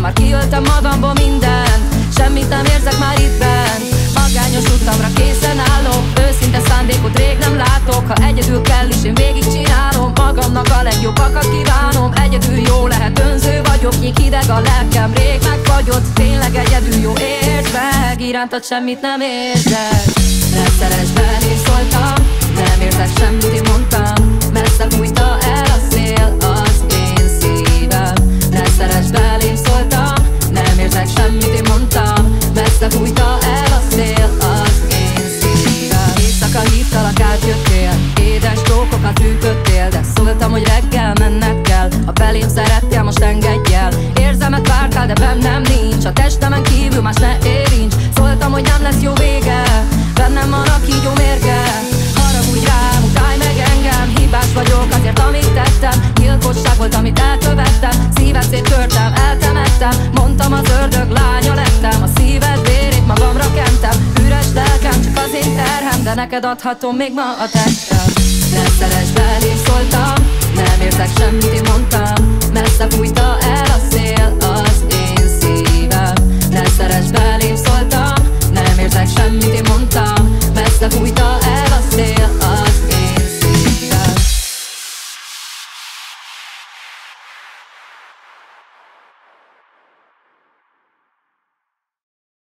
már kiöltem magamból mindent, semmit nem érzek már itt bent. Magányos utamra készen állok, őszinte szándékot rég nem látok. Ha egyedül kell is, én végigcsinálom, magamnak a legjobbakat kívánom. Egyedül jó lehet, önző vagyok, nyíg hideg a lelkem, rég megfagyott. Tényleg egyedül jó, értsd meg, irántad semmit nem érzek. Ne szeress belém, szóltam, nem érzek semmit, én mondtam. Messze fújta el a szél az én szívem. Ne szeress belém, szóltam, nem érzek semmit, én mondtam. Messze fújta el a szél az én szívem. Éjszaka hívtalak, átjöttél, édes csókokat ütöttél, de szóltam, hogy reggel menned kell. Ha belém szerettél, most engedj el. Érzelmet vártál, de bennem nincs, a testemen kívül más ne érints. Szóltam, hogy nem lesz jó vége, bennem van a kígyó mérge. Haragudj rám, utálj meg engem, hibás vagyok azért, amit tettem. Gyilkosság volt, amit elkövettem, szíved széttörtem, eltemettem. Mondtam, az ördög lánya lettem, a szíved vérét magamra kentem. Üres lelkem, csak az én terhem, de neked adhatom még ma a testem. Ne szeress belém, szóltam, nem érzek semmit, én mondtam. Messze fújta